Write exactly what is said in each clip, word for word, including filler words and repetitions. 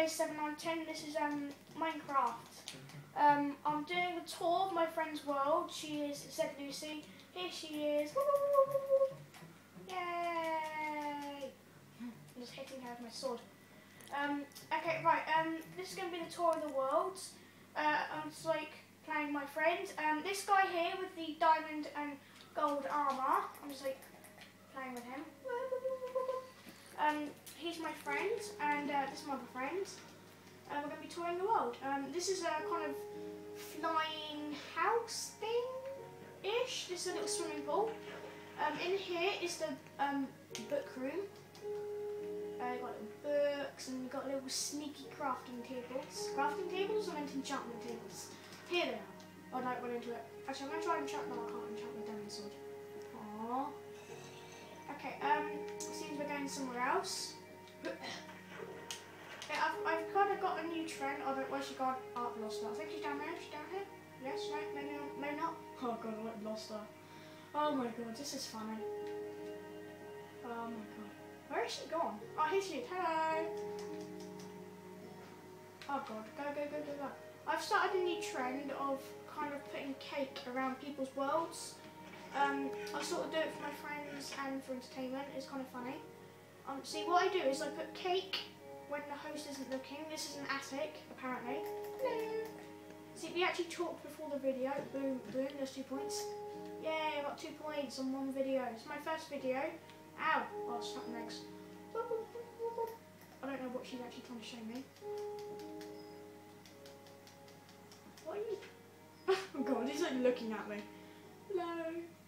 day seven out of ten. This is um Minecraft. Um, I'm doing a tour of my friend's world. She is said Lucy. Here she is. Yay! I'm just hitting her with my sword. Um, okay, right. Um, this is going to be the tour of the world. Uh, I'm just like playing my friend. Um, this guy here with the diamond and gold armor. I'm just like playing with him. Um, he's my friend, and uh, this is my other friend. Uh, we're going to be touring the world. Um, this is a kind of flying house thing-ish. This is a little swimming pool. Um, in here is the um, book room. Uh, you've got little books, and you've got little sneaky crafting tables. Crafting tables? I meant enchantment tables. Here they are. Oh, no, run into it. Actually, I'm going to try and enchant. No, I can't enchant my diamond sword. Aww. Okay, um, seems we're going somewhere else. Yeah, I've, I've kind of got a new trend. Oh, where's she gone? Oh, I've lost her. I think she's down there. She's down here. Yes, right, maybe not. Maybe not. Oh god, I lost her. Oh my god, this is funny. Oh my god. Where is she gone? Oh, here she is. Hello. Oh god, go, go, go, go, go. I've started a new trend of kind of putting cake around people's worlds. Um, I sort of do it for my friends and for entertainment. It's kind of funny. Um, see, what I do is I put cake when the host isn't looking. This is an attic, apparently. Hello. See, we actually talked before the video. Boom, boom, there's two points. Yay, I got two points on one video. It's my first video. Ow! Oh, snap legs. I don't know what she's actually trying to show me. What are you? Oh god, he's like looking at me. Hello.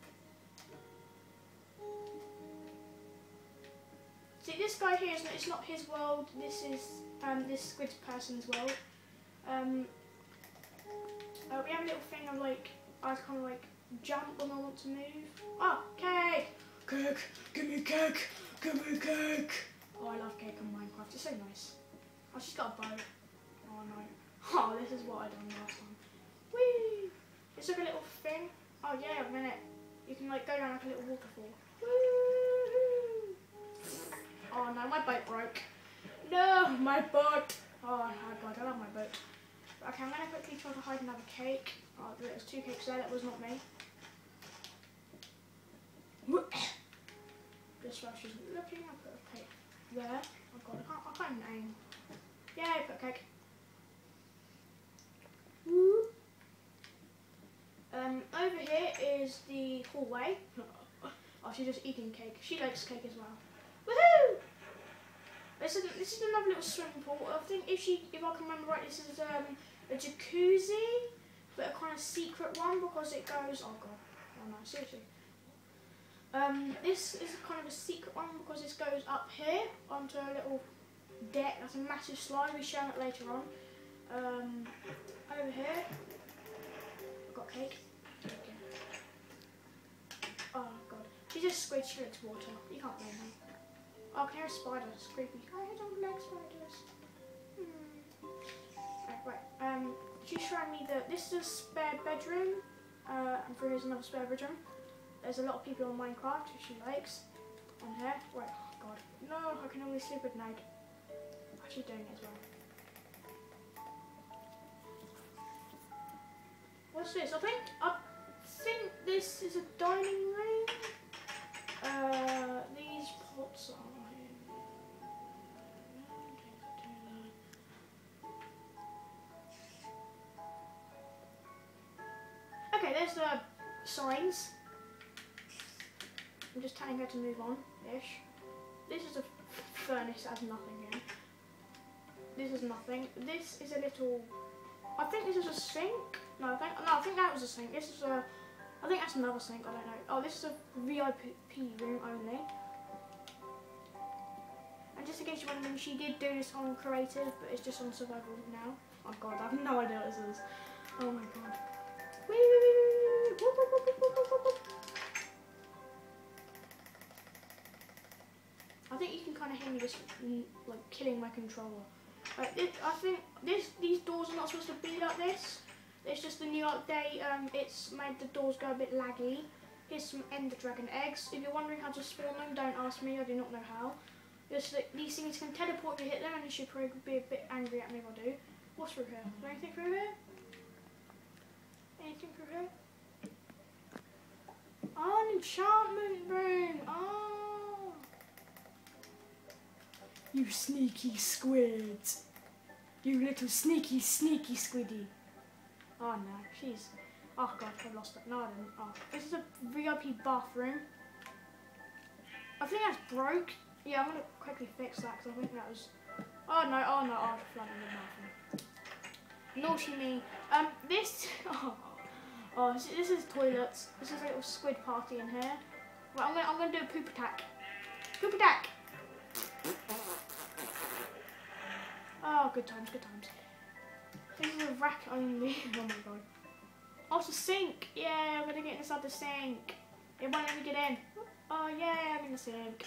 See, this guy here, is not, it's not his world, this is um, this squid person's world. Um, uh, we have a little thing of like, I kind of like jump when I want to move. Oh, cake! Cake! Give me cake! Give me cake! Oh, I love cake on Minecraft, it's so nice. Oh, she's got a bow. Oh no. Oh, this is what I done last time. Whee! It's like a little thing. Oh yeah, a minute. You can like go down like a little waterfall. Woo-hoo. Oh no, my boat broke. No, my boat. Oh god, I love my boat. Okay, I'm gonna quickly try to hide another cake. Oh, there's two cakes there. That was not me. Just while she's looking, I put a cake there. Oh god, I can't. I can't even aim. Yeah, I put a cake. Woo. Um, over here is the hallway. Oh, she's just eating cake. She likes cake as well. Woohoo! This is this is another little swimming pool. I think if she, if I can remember right, this is um, a jacuzzi, but a kind of secret one because it goes. Oh god, oh no, seriously. Um, this is kind of a secret one because this goes up here onto a little deck. That's a massive slide. We'll show it later on. Um, over here, I've got cake. Oh god, she just squid straight to water. You can't blame her. Oh, I can hear a spider. It's creepy. I don't like spiders. Hmm. Right, right. Um, she's showing me that this is a spare bedroom. Uh, and for here's another spare bedroom. There's a lot of people on Minecraft who she likes. On here. Right. Oh god. No, I can only sleep at night. I'm actually doing it as well. What's this? I think I think this is a dining room. Uh, these pots are. Okay, there's the signs. I'm just telling her to move on-ish. This is a furnace that has nothing in. This is nothing. This is a little. I think this is a sink. No, I think no, I think that was a sink. This is a. I think that's another sink. I don't know. Oh, this is a V I P room only. And just in case you're wondering, she did do this on creative, but it's just on survival now. Oh god, I have no idea what this is. Oh my god. Wee, wee, wee, wee. Whoop, whoop, whoop, whoop, whoop, whoop. I think you can kind of hear me just like killing my controller. Like this, I think this these doors are not supposed to be like this. It's just the new update. Um, it's made the doors go a bit laggy. Here's some Ender Dragon eggs. If you're wondering how to spawn them, don't ask me. I do not know how. Just like, these things can teleport if you hit them, and you should probably be a bit angry at me if I do. What's through here? Is there anything through here? Anything through here? Oh, an enchantment room! Oh! You sneaky squid! You little sneaky, sneaky squiddy! Oh no, she's... Oh god, I lost it. No, I didn't. Oh. This is a V I P bathroom. I think that's broke. Yeah, I'm gonna quickly fix that because I think that was... Oh no, oh no, oh, I flooded the bathroom. Naughty me. Um, this... Oh, oh this, this is toilets. This is a little squid party in here. Right, I'm gonna, I'm gonna do a poop attack. Poop attack! Oh, good times, good times. This is a rack only. Oh my god. Oh, it's a sink! Yeah, I'm gonna get inside the sink. It won't let me get in. Oh yeah, I'm in the sink.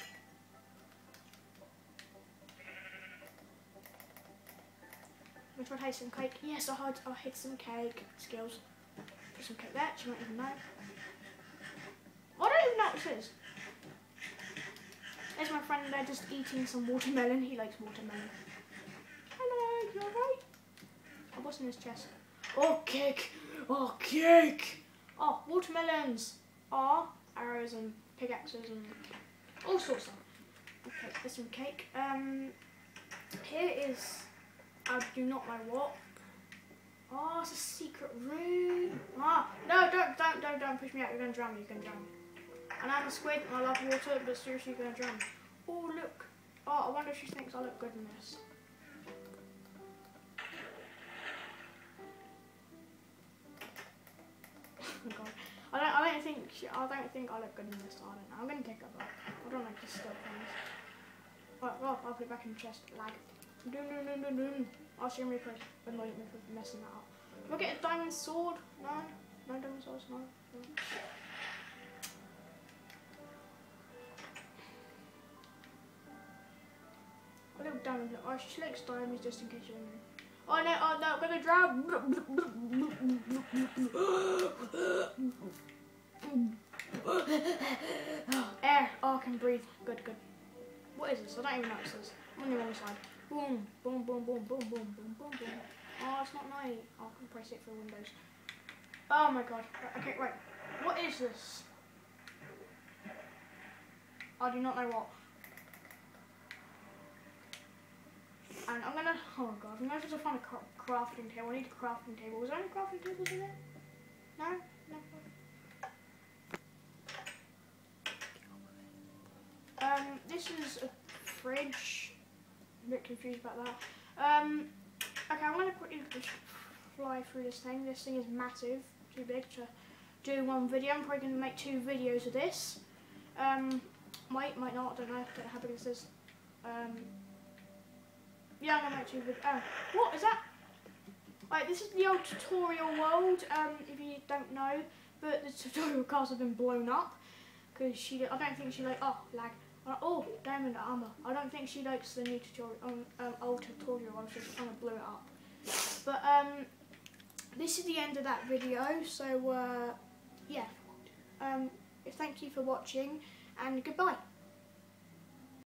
I'm gonna try to some cake. Yes, I had I hid some cake. Skills. Put some cake there, she won't even know. I don't even know what this is. There's my friend there just eating some watermelon. He likes watermelon. Hello, you alright? Oh, what's in this chest? Oh, cake! Oh, cake! Oh, watermelons! Oh, arrows and pickaxes and all sorts of stuff. Okay, there's some cake. Um, here is, I do not know what. Oh, it's a secret room. Ah, no, don't, don't, don't, don't push me out. You're gonna drown me. You're gonna drown me. And I'm a squid and I love water, but seriously, you're gonna drown me. Oh, look. Oh, I wonder if she thinks I look good in this. Oh god. I don't I don't think she, I don't think I look good in this. I don't know. I'm gonna take it back. I don't like to steal things. Right, well, I'll put it back in the chest. Lag. Do no no no no. I'll show you first. Annoy me for messing that up. Can I get a diamond sword? No? No diamond swords, no. no. A little diamond. Oh, she likes diamonds just in case you're wondering. Oh no, oh no, I'm gonna drown! Air, oh I can breathe. Good, good. What is this? I don't even know what this is. I'm on the wrong side. Boom, boom, boom, boom, boom, boom, boom, boom, boom. Oh, it's not night. Oh, I can press it through windows. Oh my god. Right, okay, right. What is this? I do not know what. And I'm gonna, oh god, I'm gonna have to find a crafting table. I need a crafting table. Was there any crafting tables in there? No? No. Um, this is a fridge. I'm a bit confused about that. Um, okay, I'm gonna quickly just fly through this thing. This thing is massive, too big to do one video. I'm probably gonna make two videos of this. Um, might, might not, I don't know, don't know how big this is. Um, Yeah, I'm gonna make two videos. Oh, what is that? Right, this is the old tutorial world. Um, if you don't know, but the tutorial cars have been blown up because she. I don't think she like. Oh, lag. Oh, diamond armor. I don't think she likes the new tutorial. Um, um old tutorial. I was just trying to blow it up. But um, this is the end of that video. So uh, yeah. Um, thank you for watching and goodbye.